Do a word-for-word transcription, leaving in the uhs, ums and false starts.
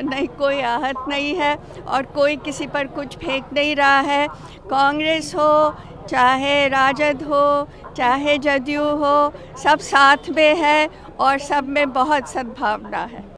नहीं, कोई आहत नहीं है और कोई किसी पर कुछ फेंक नहीं रहा है। कांग्रेस हो चाहे राजद हो चाहे जदयू हो, सब साथ में है और सब में बहुत सद्भावना है।